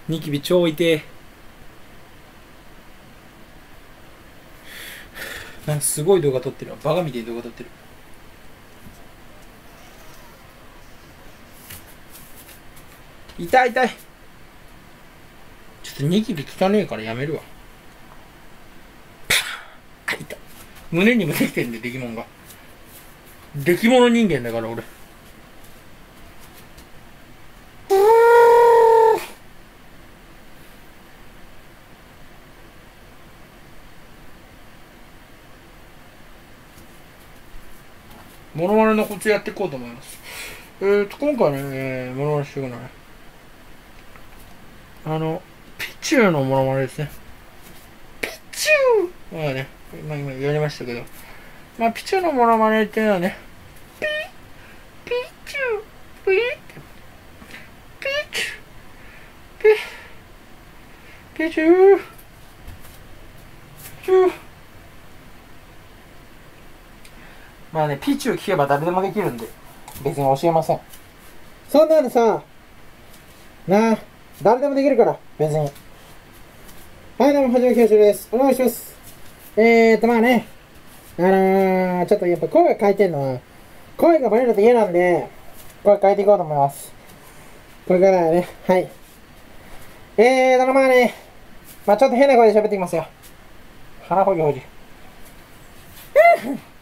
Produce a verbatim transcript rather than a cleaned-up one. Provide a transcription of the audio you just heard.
ニキビ超痛え。なんかすごい動画撮ってるわ。バカみたいな動画撮ってる。痛い痛い。ちょっとニキビ汚ねえからやめるわ。あ、痛い。胸にもできてんで、出来物が。出来物人間だから俺。モノマネのコツやっていこうと思います。えーと、今回ね、えー、モノマネしていくのはね、あの、ピチューのモノマネですね。ピチューまあね、まあ今やりましたけど、まあピチューのモノマネっていうのはね、ピピチュー、ピピチュー、ピピチュー、チュー。まあね、ピチュー聞けば誰でもできるんで、別に教えません。そんなのさ、なあ、誰でもできるから、別に。はい、どうも、はじめきよしです。お願いします。えーと、まあね、あのー、ちょっとやっぱ声が変えてんのは、声がバレると嫌なんで、声変えていこうと思います。これからね、はい。えーと、まあね、まあちょっと変な声で喋ってきますよ。鼻ほじほじ。